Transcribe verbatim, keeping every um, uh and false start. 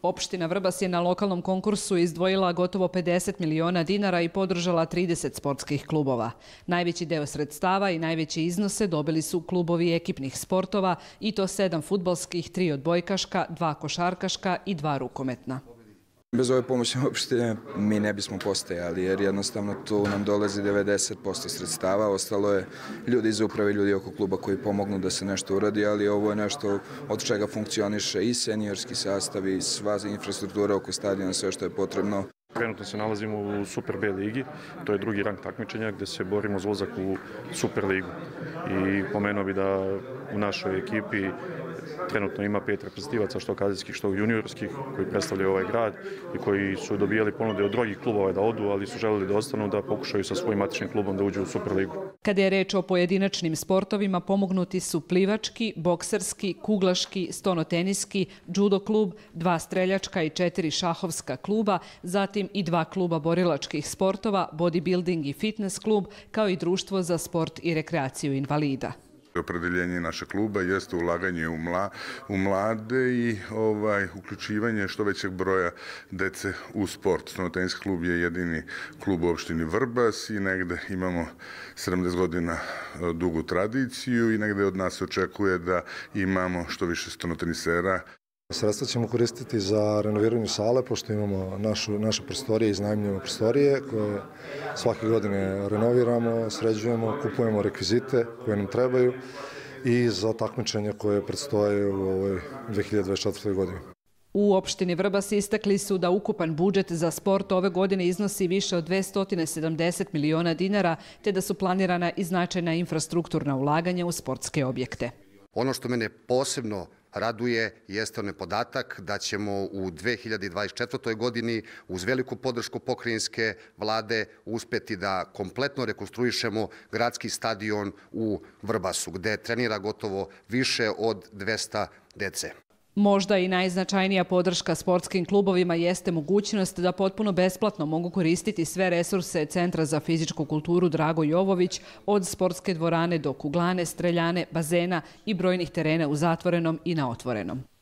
Opština Vrbas je na lokalnom konkursu izdvojila gotovo pedeset miliona dinara i podržala trideset sportskih klubova. Najveći deo sredstava i najveće iznose dobili su klubovi ekipnih sportova i to sedam fudbalskih, tri odbojkaška, dva košarkaška i dva rukometna. Bez ove pomoći opštine mi ne bismo postojali, jer jednostavno tu nam dolazi devedeset posto sredstava. Ostalo je ljudi iz uprave, ljudi oko kluba koji pomognu da se nešto uradi, ali ovo je nešto od čega funkcioniše i seniorski sastav i sva infrastruktura oko stadiona, sve što je potrebno. Trenutno se nalazimo u Super B ligi, to je drugi rang takmičenja gde se borimo za ulazak u Super ligu. I pomenuo bi da u našoj ekipi trenutno ima pet reprezentativaca, što akademskih, što juniorskih, koji predstavljaju ovaj grad i koji su dobijali ponude od drugih klubova da odu, ali su želeli da ostanu, da pokušaju sa svojim matičnim klubom da uđu u Super ligu. Kada je reč o pojedinačnim sportovima, pomognuti su plivački, bokserski, kuglaški, stonoteniski, judo klub, dva streljačka i četiri šahovska kluba, zatim i dva kluba borilačkih sportova, bodybuilding i fitness klub, kao i društvo za sport i rekreaciju invalida. Opredeljenje našeg kluba jeste ulaganje u, mla, u mlade i ovaj, uključivanje što većeg broja dece u sport. Stonoteniski klub je jedini klub u opštini Vrbas i negde imamo sedamdeset godina dugu tradiciju i negde od nas se očekuje da imamo što više stonotenisera. Sredstva ćemo koristiti za renoviranje sale, pošto imamo našu, naše prostorije, iznajmljujemo prostorije koje svake godine renoviramo, sređujemo, kupujemo rekvizite koje nam trebaju i za takmičenja koje predstoje u ovoj dve hiljade dvadeset četvrtoj godini. U opštini Vrbas istakli su da ukupan budžet za sport ove godine iznosi više od dvesta sedamdeset miliona dinara, te da su planirana i značajna infrastrukturna ulaganja u sportske objekte. Ono što mene posebno raduje jeste onaj podatak da ćemo u dve hiljade dvadeset četvrtoj godini uz veliku podršku pokrajinske vlade uspeti da kompletno rekonstruišemo gradski stadion u Vrbasu, gde trenira gotovo više od dvesta dece. Možda i najznačajnija podrška sportskim klubovima jeste mogućnost da potpuno besplatno mogu koristiti sve resurse Centra za fizičku kulturu Drago Jovović, od sportske dvorane do kuglane, streljane, bazena i brojnih terena u zatvorenom i na otvorenom.